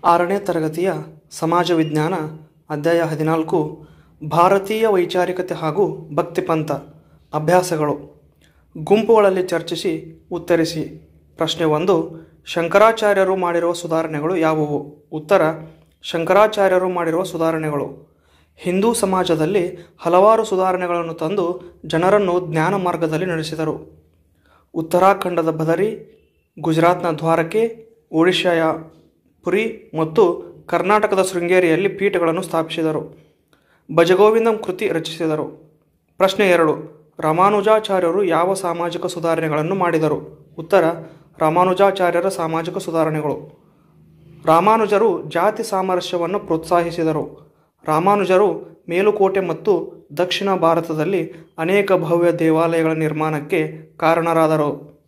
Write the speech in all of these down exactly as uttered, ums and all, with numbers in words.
ಆರನೇ ತರಗತಿಯ ಸಮಾಜ ವಿಜ್ಞಾನ ಅಧ್ಯಾಯ ಹದಿನಾಲ್ಕು ಭಾರತೀಯ ವೈಚಾರಿಕತೆ ಹಾಗೂ ಭಕ್ತಿಪಂಥ ಅಭ್ಯಾಸಗಳು. ಗುಂಪುಗಳಲ್ಲಿ ಚರ್ಚಿಸಿ ಉತ್ತರಿಸಿ. ಪ್ರಶ್ನೆ ಒಂದು, ಶಂಕರಾಚಾರ್ಯರು ಮಾಡಿರುವ ಸುಧಾರಣೆಗಳು ಯಾವುವು? ಉತ್ತರ, ಶಂಕರಾಚಾರ್ಯರು ಮಾಡಿರುವ ಸುಧಾರಣೆಗಳು ಹಿಂದೂ ಸಮಾಜದಲ್ಲಿ ಹಲವಾರು ಸುಧಾರಣೆಗಳನ್ನು ತಂದು ಜನರನ್ನು ಜ್ಞಾನ ಮಾರ್ಗದಲ್ಲಿ ನಡೆಸಿದರು. ಉತ್ತರಾಖಂಡದ ಬದರಿ, ಗುಜರಾತ್ನ ದ್ವಾರಕೆ, ಒಡಿಶಾಯ ಪುರಿ ಮತ್ತು ಕರ್ನಾಟಕದ ಶೃಂಗೇರಿಯಲ್ಲಿ ಪೀಠಗಳನ್ನು ಸ್ಥಾಪಿಸಿದರು. ಭಜಗೋವಿಂದಂ ಕೃತಿ ರಚಿಸಿದರು. ಪ್ರಶ್ನೆ ಎರಡು, ರಾಮಾನುಜಾಚಾರ್ಯರು ಯಾವ ಸಾಮಾಜಿಕ ಸುಧಾರಣೆಗಳನ್ನು ಮಾಡಿದರು? ಉತ್ತರ, ರಾಮಾನುಜಾಚಾರ್ಯರ ಸಾಮಾಜಿಕ ಸುಧಾರಣೆಗಳು. ರಾಮಾನುಜರು ಜಾತಿ ಸಾಮರಸ್ಯವನ್ನು ಪ್ರೋತ್ಸಾಹಿಸಿದರು. ರಾಮಾನುಜರು ಮೇಲುಕೋಟೆ ಮತ್ತು ದಕ್ಷಿಣ ಭಾರತದಲ್ಲಿ ಅನೇಕ ಭವ್ಯ ದೇವಾಲಯಗಳ ನಿರ್ಮಾಣಕ್ಕೆ ಕಾರಣರಾದರು.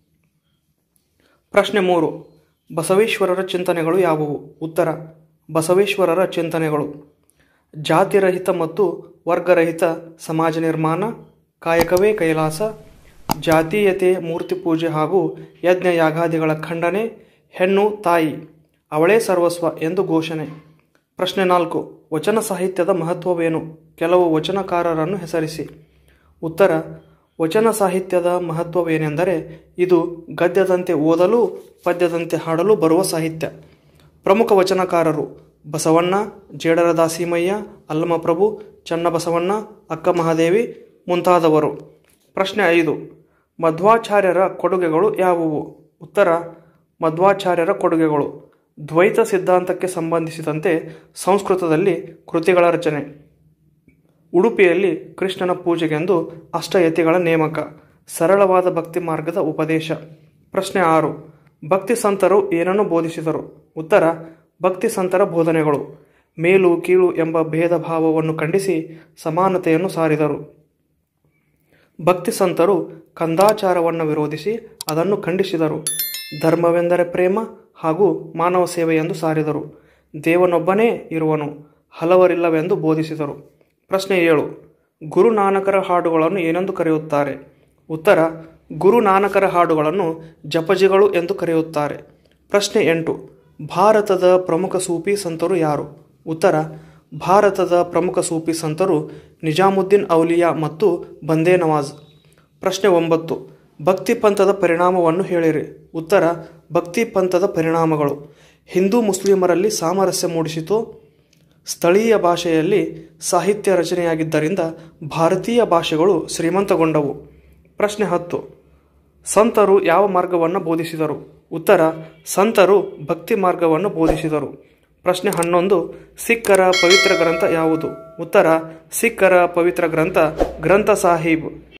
ಪ್ರಶ್ನೆ ಮೂರು, ಬಸವೇಶ್ವರರ ಚಿಂತನೆಗಳು ಯಾವುವು? ಉತ್ತರ, ಬಸವೇಶ್ವರರ ಚಿಂತನೆಗಳು ಜಾತಿರಹಿತ ಮತ್ತು ವರ್ಗರಹಿತ ಸಮಾಜ ನಿರ್ಮಾಣ, ಕಾಯಕವೇ ಕೈಲಾಸ, ಜಾತೀಯತೆ, ಮೂರ್ತಿ ಪೂಜೆ ಹಾಗೂ ಯಜ್ಞ ಯಾಗಾದಿಗಳ ಖಂಡನೆ, ಹೆಣ್ಣು ತಾಯಿ ಅವಳೇ ಸರ್ವಸ್ವ ಎಂದು ಘೋಷಣೆ. ಪ್ರಶ್ನೆ ನಾಲ್ಕು, ವಚನ ಸಾಹಿತ್ಯದ ಮಹತ್ವವೇನು? ಕೆಲವು ವಚನಕಾರರನ್ನು ಹೆಸರಿಸಿ. ಉತ್ತರ, ವಚನ ಸಾಹಿತ್ಯದ ಮಹತ್ವವೇನೆಂದರೆ ಇದು ಗದ್ಯದಂತೆ ಓದಲು ಪದ್ಯದಂತೆ ಹಾಡಲು ಬರುವ ಸಾಹಿತ್ಯ. ಪ್ರಮುಖ ವಚನಕಾರರು ಬಸವಣ್ಣ, ಜೇಡರ ದಾಸಿಮಯ್ಯ, ಅಲ್ಲಮಪ್ರಭು, ಚನ್ನಬಸವಣ್ಣ, ಅಕ್ಕ ಮಹಾದೇವಿ ಮುಂತಾದವರು. ಪ್ರಶ್ನೆ ಐದು, ಮಧ್ವಾಚಾರ್ಯರ ಕೊಡುಗೆಗಳು ಯಾವುವು? ಉತ್ತರ, ಮಧ್ವಾಚಾರ್ಯರ ಕೊಡುಗೆಗಳು ದ್ವೈತ ಸಿದ್ಧಾಂತಕ್ಕೆ ಸಂಬಂಧಿಸಿದಂತೆ ಸಂಸ್ಕೃತದಲ್ಲಿ ಕೃತಿಗಳ ರಚನೆ, ಉಡುಪಿಯಲ್ಲಿ ಕೃಷ್ಣನ ಪೂಜೆಗೆಂದು ಅಷ್ಟಯತಿಗಳ ನೇಮಕ, ಸರಳವಾದ ಭಕ್ತಿ ಮಾರ್ಗದ ಉಪದೇಶ. ಪ್ರಶ್ನೆ ಆರು, ಭಕ್ತಿ ಸಂತರು ಏನನ್ನು ಬೋಧಿಸಿದರು? ಉತ್ತರ, ಭಕ್ತಿ ಸಂತರ ಬೋಧನೆಗಳು ಮೇಲು ಕೀಳು ಎಂಬ ಭೇದ ಭಾವವನ್ನು ಖಂಡಿಸಿ ಸಮಾನತೆಯನ್ನು ಸಾರಿದರು. ಭಕ್ತಿ ಸಂತರು ಕಂದಾಚಾರವನ್ನು ವಿರೋಧಿಸಿ ಅದನ್ನು ಖಂಡಿಸಿದರು. ಧರ್ಮವೆಂದರೆ ಪ್ರೇಮ ಹಾಗೂ ಮಾನವ ಸೇವೆ ಎಂದು ಸಾರಿದರು. ದೇವನೊಬ್ಬನೇ ಇರುವನು, ಹಲವರಿಲ್ಲವೆಂದು ಬೋಧಿಸಿದರು. ಪ್ರಶ್ನೆ ಏಳು, ಗುರುನಾನಕರ ಹಾಡುಗಳನ್ನು ಏನೆಂದು ಕರೆಯುತ್ತಾರೆ? ಉತ್ತರ, ಗುರುನಾನಕರ ಹಾಡುಗಳನ್ನು ಜಪಜಿಗಳು ಎಂದು ಕರೆಯುತ್ತಾರೆ. ಪ್ರಶ್ನೆ ಎಂಟು, ಭಾರತದ ಪ್ರಮುಖ ಸೂಫಿ ಸಂತರು ಯಾರು? ಉತ್ತರ, ಭಾರತದ ಪ್ರಮುಖ ಸೂಫಿ ಸಂತರು ನಿಜಾಮುದ್ದೀನ್ ಔಲಿಯಾ ಮತ್ತು ಬಂದೇ ನವಾಜ್. ಪ್ರಶ್ನೆ ಒಂಬತ್ತು, ಭಕ್ತಿ ಪಂಥದ ಪರಿಣಾಮವನ್ನು ಹೇಳಿರಿ. ಉತ್ತರ, ಭಕ್ತಿ ಪಂಥದ ಪರಿಣಾಮಗಳು ಹಿಂದೂ ಮುಸ್ಲಿಮರಲ್ಲಿ ಸಾಮರಸ್ಯ ಮೂಡಿಸಿತು. ಸ್ಥಳೀಯ ಭಾಷೆಯಲ್ಲಿ ಸಾಹಿತ್ಯ ರಚನೆಯಾಗಿದ್ದರಿಂದ ಭಾರತೀಯ ಭಾಷೆಗಳು ಶ್ರೀಮಂತಗೊಂಡವು. ಪ್ರಶ್ನೆ ಹತ್ತು, ಸಂತರು ಯಾವ ಮಾರ್ಗವನ್ನು ಬೋಧಿಸಿದರು? ಉತ್ತರ, ಸಂತರು ಭಕ್ತಿ ಮಾರ್ಗವನ್ನು ಬೋಧಿಸಿದರು. ಪ್ರಶ್ನೆ ಹನ್ನೊಂದು, ಸಿಖ್ಖರ ಪವಿತ್ರ ಗ್ರಂಥ ಯಾವುದು? ಉತ್ತರ, ಸಿಖ್ಖರ ಪವಿತ್ರ ಗ್ರಂಥ ಗ್ರಂಥ ಸಾಹಿಬ್.